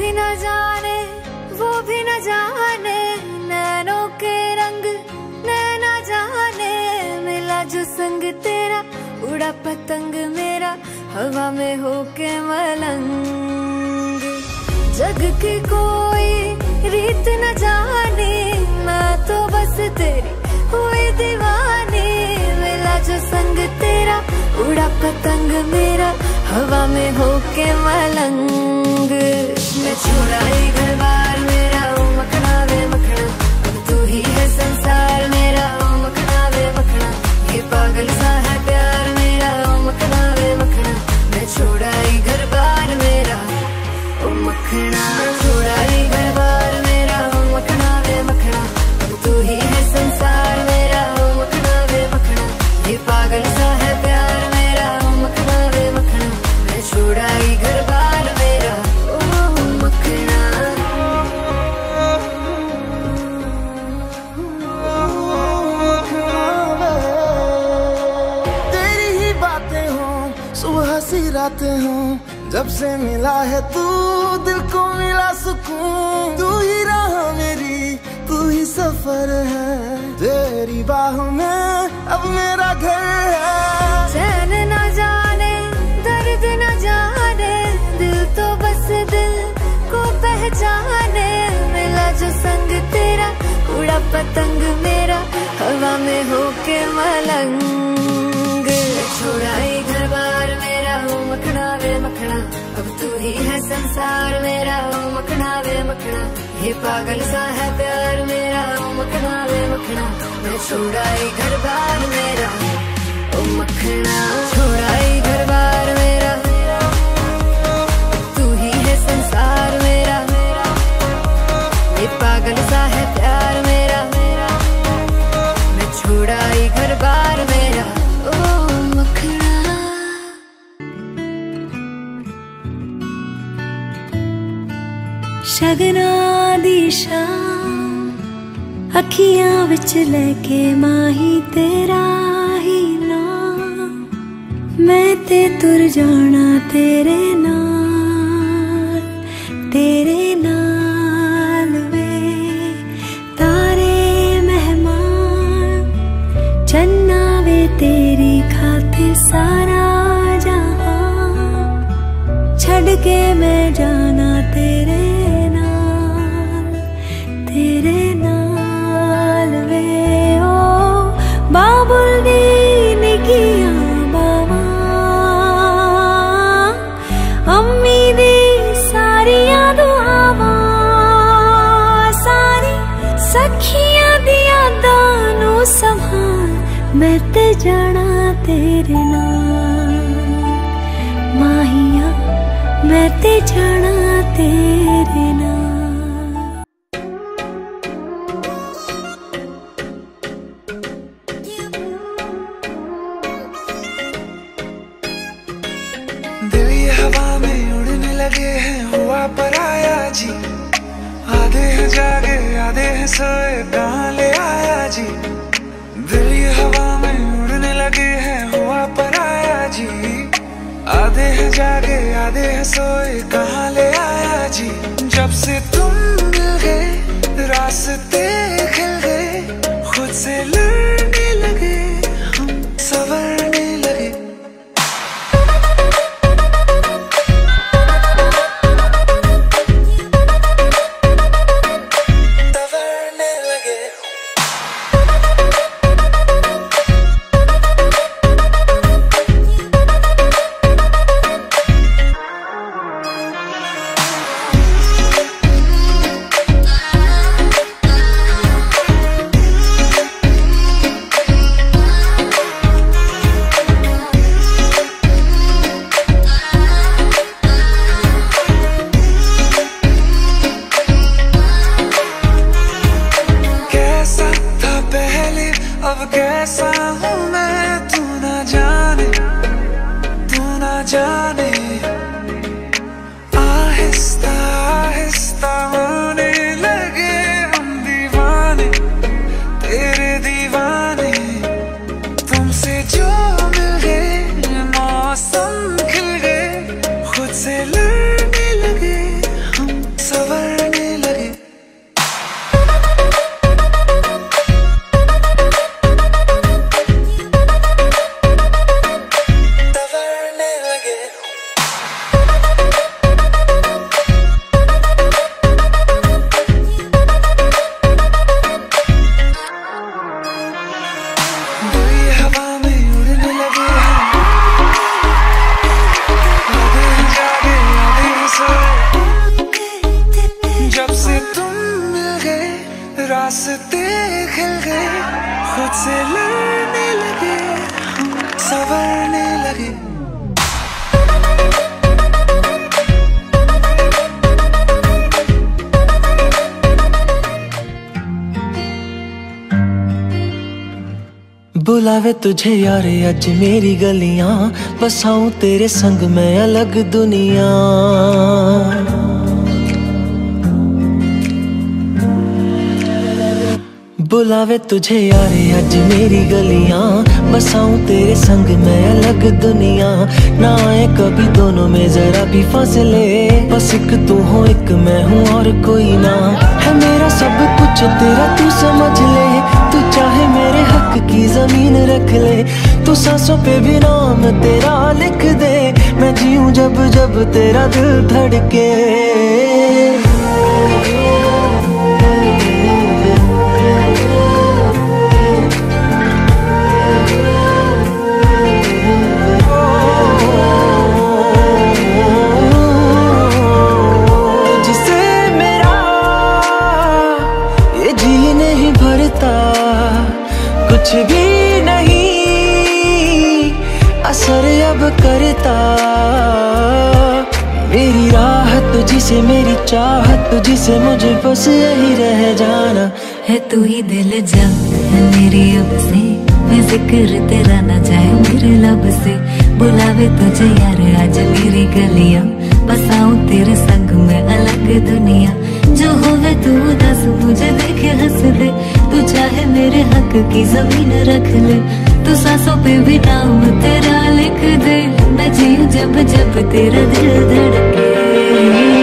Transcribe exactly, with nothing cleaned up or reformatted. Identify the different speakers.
Speaker 1: न जाने वो भी न जाने, नैनों के रंग नैना जाने, मिला जो संग तेरा उड़ा पतंग मेरा हवा में होके मलंग। जग की कोई रीत न जाने, मैं तो बस तेरी हुई दीवानी, मिला जो संग तेरा उड़ा पतंग मेरा हवा में होके मलंग। मैं छुड़ाई घर बार मेरा ओ मखना वे मखना, अब तू ही है संसार मेरा ओ मखना वे मखना, ये पागल सा है प्यार मेरा ओ मखना वे मखना। मैं छुड़ाई घर बार मेरा ओ मखना, छुड़ाई घर बार मेरा ओ मखना वे मखना, अब तू ही है संसार मेरा ओ मखना वे मखना, ये पागल सा है प्यार मेरा ओ मखना वे मखना। मैं छुड़ाई घर बार मेरा ओ मखना।
Speaker 2: तेरी ही बातें हों सुबह सी रातें हों, जब से मिला है तू दिल को मिला सुकून। तू ही राह मेरी तू ही सफर है, तेरी बाहों में अब मेरा घर है।
Speaker 1: चैन न जाने दर्द न जाने, दिल तो बस दिल को पहचाने, मिला जो संग तेरा उड़ा पतंग मेरा हवा में होके मलंग। छुड़ाई घर बार मेरा हो मखना वे मखना, अब तू ही है संसार मेरा हो मखना वे मखना, ये पागल सा है प्यार मेरा हो मखना वे मखना। मैं छुड़ाई घर बार मेरा ओ मखना, छुड़ाई घर बार मेरा, तू ही है संसार मेरा, ये पागल सा है प्यार मेरा। मैं छुड़ाई घर बार मेरा ओ मखना।
Speaker 3: शगना दी शाम अखियां विच लेके माही तेरा ही नाम, मैं ते तुर जाना तेरे नाल, तेरे नाल वे तारे मेहमान, चन्ना वे तेरी खातिर सारा जहां, छड़ के मैं जाना तेरे तेरे नाल वे ओ बाबुल दी निकियां बावां, अम्मी दी सारियां दुआवां, सारी सखियां दी यादां नू संभाल, मैं ते जाना तेरे नाल, माहिया मैं ते जाना तेरे नाल।
Speaker 4: हुआ पराया जी, आधे हैं जागे आधे हैं सोए कहाँ ले आया जी, दिल ये हवा में उड़ने लगे हैं हुआ पराया जी, आधे हैं जागे आधे हैं सोए कहाँ ले आया जी। जब से तुम मिल गए रास्ते खिल गए, खुद से लड़ने लगे हम संवरने लगे। अब कैसा हूँ मैं तू ना जाने, तू ना जाने, आहिस्ता आहिस्ता होने लगे हम दीवाने, तेरे दीवाने। तुमसे जो मिल गए मौसम खिल गए, खुद से लड़ने लगे हम दिल ये हवा में उड़ने लगे हैं, आधे हैं जागे आधे हैं सोए। जब से तुम मिल गए रास्ते खिल गए, खुद से लड़ने लगे हम संवरने लगे।
Speaker 5: बुलावे तुझे यारे अज मेरी गलियां, बसाऊं तेरे संग मैं अलग दुनिया। बुलावे तुझे यारे अज मेरी गलियां, बसाऊं तेरे संग मैं अलग दुनिया। ना आए कभी दोनों में जरा भी फासले, बस एक तू हो एक मैं हूँ और कोई ना। है मेरा सब कुछ तेरा तू समझ ले, तू चाहे मेरे हक की जमीन रख ले। तू सांसों पे भी नाम तेरा लिख दे, मैं जीऊं जब जब तेरा दिल धड़के। कुछ भी नहीं असर अब करता, मेरी राह तुझसे मेरी चाहत तुझसे, मुझे बस यही रह जाना
Speaker 3: है। तू ही दिल जा है मेरी अब से, मैं जिक्र तेरा ना जाए मेरे लब से। बुलावे तुझे यार आज मेरी गलियां, बसाऊं तेरे संग में अलग दुनिया। जो होवे तू दस मुझे देखे हंस दे, तू चाहे मेरे हक की जमीन रख ले। तू सांसों पे भी नाम तेरा लिख दे, मैं जीऊं जब जब तेरा दिल धड़के।